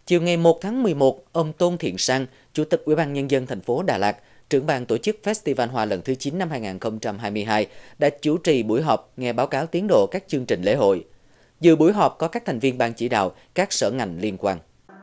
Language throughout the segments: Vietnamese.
Chiều ngày 1 tháng 11, ông Tôn Thiện Sang, Chủ tịch Ủy ban Nhân dân thành phố Đà Lạt, trưởng ban tổ chức Festival Hoa lần thứ 9 năm 2022, đã chủ trì buổi họp nghe báo cáo tiến độ các chương trình lễ hội. Dự buổi họp có các thành viên ban chỉ đạo, các sở ngành liên quan.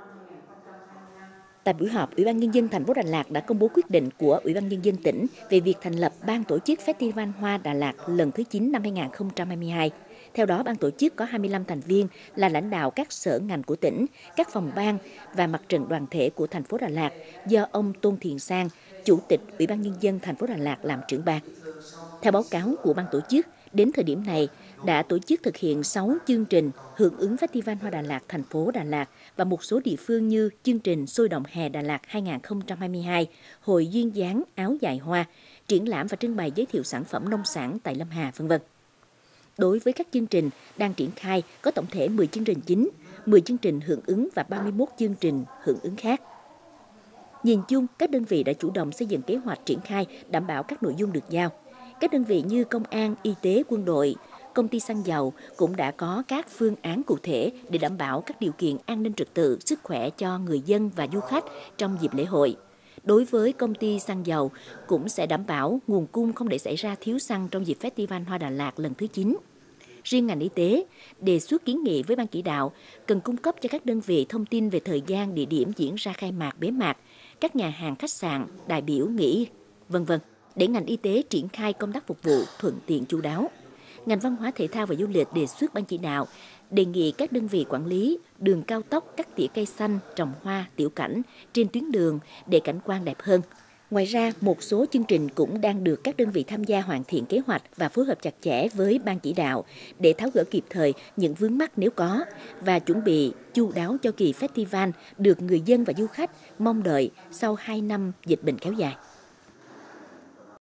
Tại buổi họp, Ủy ban Nhân dân thành phố Đà Lạt đã công bố quyết định của Ủy ban Nhân dân tỉnh về việc thành lập Ban tổ chức Festival Hoa Đà Lạt lần thứ 9 năm 2022. Theo đó, ban tổ chức có 25 thành viên là lãnh đạo các sở ngành của tỉnh, các phòng ban và mặt trận đoàn thể của thành phố Đà Lạt do ông Tôn Thiện Sang, Chủ tịch Ủy ban Nhân dân thành phố Đà Lạt làm trưởng ban. Theo báo cáo của ban tổ chức, đến thời điểm này đã tổ chức thực hiện 6 chương trình hưởng ứng Festival Hoa Đà Lạt thành phố Đà Lạt và một số địa phương như chương trình Sôi động hè Đà Lạt 2022, Hội duyên dáng áo dài hoa, triển lãm và trưng bày giới thiệu sản phẩm nông sản tại Lâm Hà, v.v. Đối với các chương trình đang triển khai có tổng thể 10 chương trình chính, 10 chương trình hưởng ứng và 31 chương trình hưởng ứng khác. Nhìn chung, các đơn vị đã chủ động xây dựng kế hoạch triển khai đảm bảo các nội dung được giao. Các đơn vị như công an, y tế, quân đội, công ty xăng dầu cũng đã có các phương án cụ thể để đảm bảo các điều kiện an ninh trật tự, sức khỏe cho người dân và du khách trong dịp lễ hội. Đối với công ty xăng dầu cũng sẽ đảm bảo nguồn cung không để xảy ra thiếu xăng trong dịp Festival Hoa Đà Lạt lần thứ 9. Riêng ngành y tế đề xuất kiến nghị với ban chỉ đạo cần cung cấp cho các đơn vị thông tin về thời gian, địa điểm diễn ra khai mạc, bế mạc, các nhà hàng, khách sạn, đại biểu nghỉ, v.v. để ngành y tế triển khai công tác phục vụ thuận tiện chu đáo. Ngành văn hóa thể thao và du lịch đề xuất ban chỉ đạo đề nghị các đơn vị quản lý đường cao tốc cắt tỉa cây xanh, trồng hoa, tiểu cảnh trên tuyến đường để cảnh quan đẹp hơn. Ngoài ra, một số chương trình cũng đang được các đơn vị tham gia hoàn thiện kế hoạch và phối hợp chặt chẽ với ban chỉ đạo để tháo gỡ kịp thời những vướng mắc nếu có và chuẩn bị chu đáo cho kỳ festival được người dân và du khách mong đợi sau 2 năm dịch bệnh kéo dài.